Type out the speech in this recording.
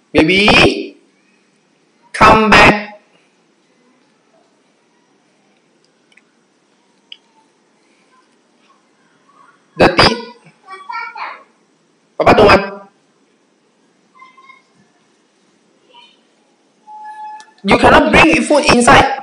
Baby, come back. Dirty. Papa don't want. You cannot bring food inside.